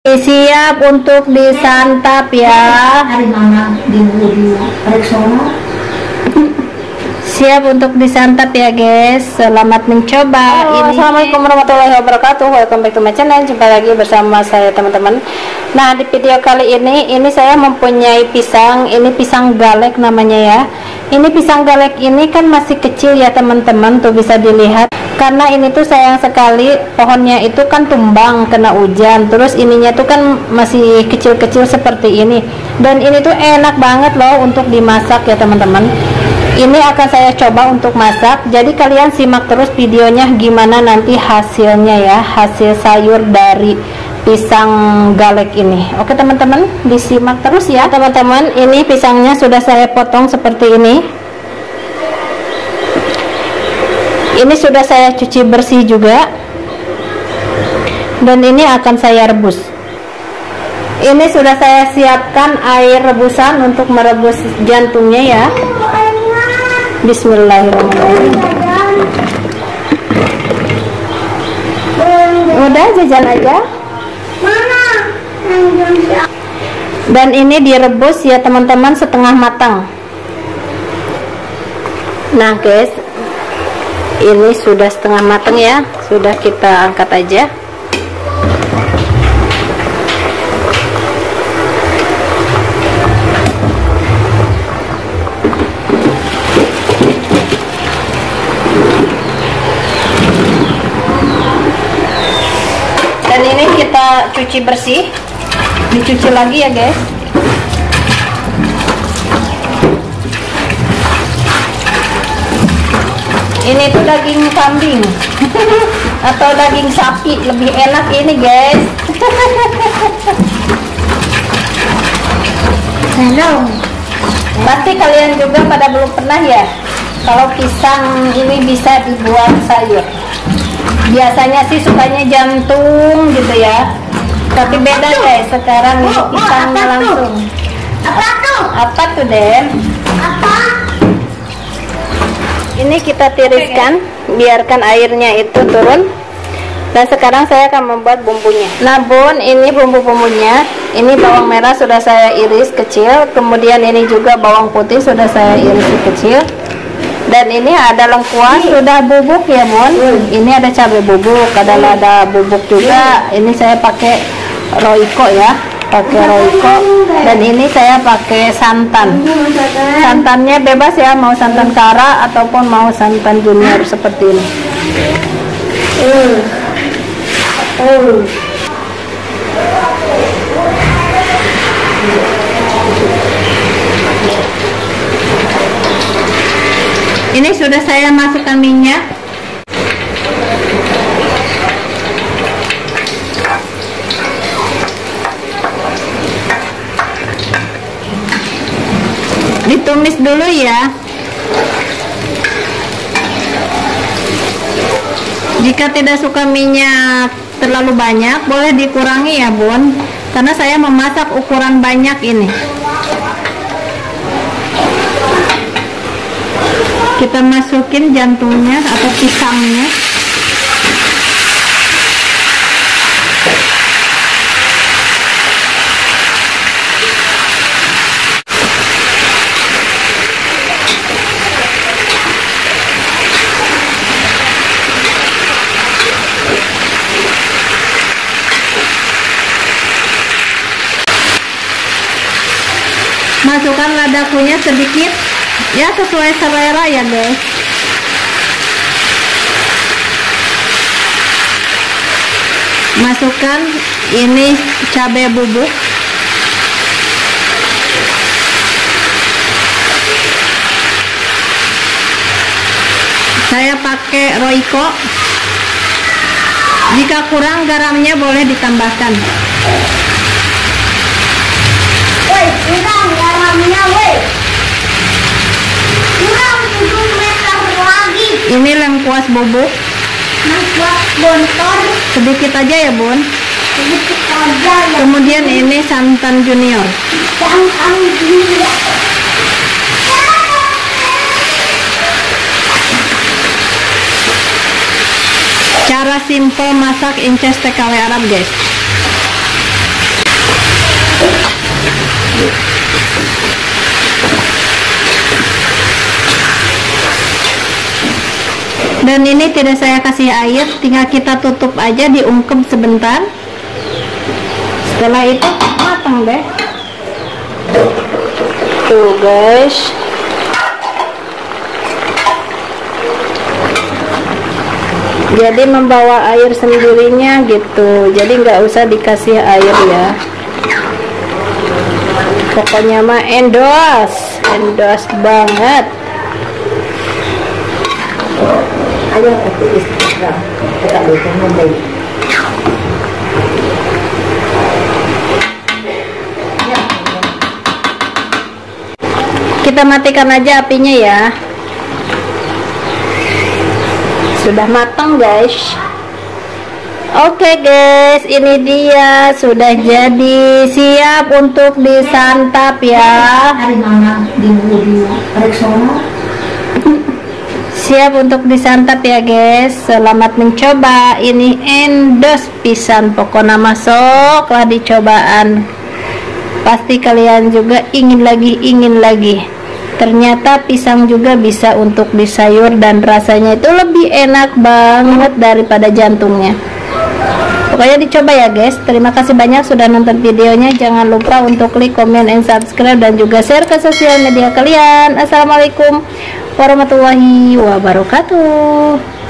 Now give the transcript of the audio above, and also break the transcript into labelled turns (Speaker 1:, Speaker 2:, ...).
Speaker 1: Siap untuk disantap ya. Siap untuk disantap ya guys. Selamat mencoba. Assalamualaikum warahmatullahi wabarakatuh. Welcome back to my channel. Jumpa lagi bersama saya teman-teman. Nah, di video kali ini saya mempunyai pisang. Ini pisang galek namanya ya. Ini pisang galek ini kan masih kecil ya teman-teman. Tuh bisa dilihat. Karena ini tuh sayang sekali pohonnya itu kan tumbang kena hujan, terus ininya tuh kan masih kecil-kecil seperti ini, dan ini tuh enak banget loh untuk dimasak ya teman-teman. Ini akan saya coba untuk masak, jadi kalian simak terus videonya gimana nanti hasilnya ya, hasil sayur dari pisang galek ini. Oke teman-teman, disimak terus ya teman-teman. Ini pisangnya sudah saya potong seperti ini. Ini sudah saya cuci bersih juga, dan ini akan saya rebus. Ini sudah saya siapkan air rebusan untuk merebus jantungnya ya. Bismillahirrahmanirrahim. Udah, jajan aja. Dan ini direbus ya teman-teman setengah matang. Nah guys, ini sudah setengah matang ya, sudah kita angkat aja. Dan ini kita cuci bersih, dicuci lagi ya guys. Ini tuh daging kambing atau daging sapi, lebih enak ini guys. Pasti kalian juga pada belum pernah ya kalau pisang ini bisa dibuat sayur. Biasanya sih sukanya jantung gitu ya, tapi beda guys sekarang ini pisangnya langsung. Apa tuh Den? Ini kita tiriskan, biarkan airnya itu turun. Dan sekarang saya akan membuat bumbunya. Nah bun, ini bumbu-bumbunya. Ini bawang merah sudah saya iris kecil. Kemudian ini juga bawang putih sudah saya iris kecil. Dan ini ada lengkuas sudah bubuk ya bun. Ini ada cabai bubuk, ada bubuk juga. Ini saya pakai Royco ya, pakai Royco. Dan ini saya pakai santan. Santannya bebas ya, mau santan kara ataupun mau santan junior seperti ini. Ini sudah saya masukkan minyak. Ditumis dulu ya. Jika tidak suka minyak terlalu banyak, boleh dikurangi ya bun, karena saya memasak ukuran banyak ini. Kita masukin jantungnya atau pisangnya. Masukkan ladakunya sedikit ya, sesuai selera ya guys. Masukkan ini cabai bubuk. Saya pakai Royco. Jika kurang garamnya boleh ditambahkan.
Speaker 2: Kurang garamnya, woi. Kurang 7 meter lagi.
Speaker 1: Ini lengkuas bubuk.
Speaker 2: Lengkuas bontor.
Speaker 1: Sedikit aja ya bun.
Speaker 2: Sedikit aja ya.
Speaker 1: Kemudian ini santan junior.
Speaker 2: Santan junior.
Speaker 1: Cara simple masak inces TKW Arab guys. Dan ini tidak saya kasih air, tinggal kita tutup aja, diungkep sebentar. Setelah itu matang deh. Tuh guys. Jadi membawa air sendirinya gitu. Jadi nggak usah dikasih air ya. Pokoknya mah endos banget.
Speaker 3: Ayo itu Instagram kita bikin nanti.
Speaker 1: Kita matikan aja apinya ya. Sudah matang guys. Oke guys, ini dia sudah jadi, siap untuk disantap ya.
Speaker 3: Hari mana di Rexona?
Speaker 1: Siap untuk disantap ya guys. Selamat mencoba. Ini endos pisan, pokoknya masuklah dicobaan. Pasti kalian juga ingin lagi. Ternyata pisang juga bisa untuk disayur dan rasanya itu lebih enak banget daripada jantungnya. Pokoknya dicoba ya guys. Terima kasih banyak sudah nonton videonya. Jangan lupa untuk klik, comment, and subscribe, dan juga share ke sosial media kalian. Assalamualaikum warahmatullahi wabarakatuh.